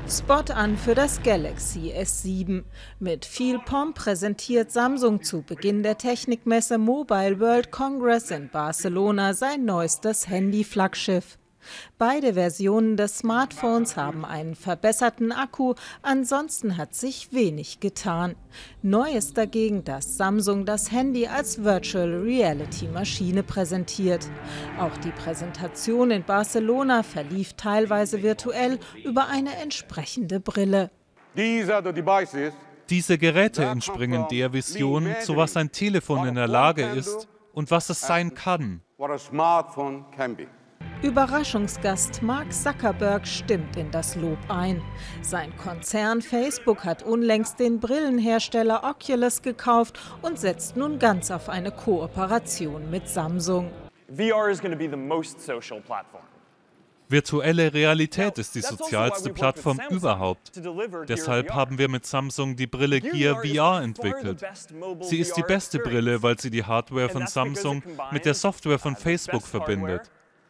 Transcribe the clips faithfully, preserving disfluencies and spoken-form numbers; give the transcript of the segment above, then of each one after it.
Spot an für das Galaxy S sieben. Mit viel Pomp präsentiert Samsung zu Beginn der Technikmesse Mobile World Congress in Barcelona sein neuestes Handy-Flaggschiff. Beide Versionen des Smartphones haben einen verbesserten Akku, ansonsten hat sich wenig getan. Neu ist dagegen, dass Samsung das Handy als Virtual Reality Maschine präsentiert. Auch die Präsentation in Barcelona verlief teilweise virtuell über eine entsprechende Brille. Diese Geräte entspringen der Vision, zu was ein Telefon in der Lage ist und was es sein kann. Überraschungsgast Mark Zuckerberg stimmt in das Lob ein. Sein Konzern Facebook hat unlängst den Brillenhersteller Oculus gekauft und setzt nun ganz auf eine Kooperation mit Samsung. V R is going to be the most social platform. Virtuelle Realität ist die sozialste Plattform überhaupt. Deshalb haben wir mit Samsung die Brille Gear V R entwickelt. Sie ist die beste Brille, weil sie die Hardware von Samsung mit der Software von Facebook verbindet.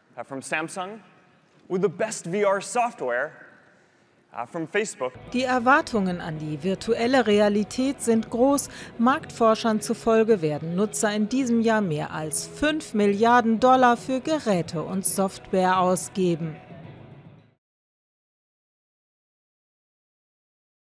Die Erwartungen an die virtuelle Realität sind groß. Marktforschern zufolge werden Nutzer in diesem Jahr mehr als fünf Milliarden Dollar für Geräte und Software ausgeben.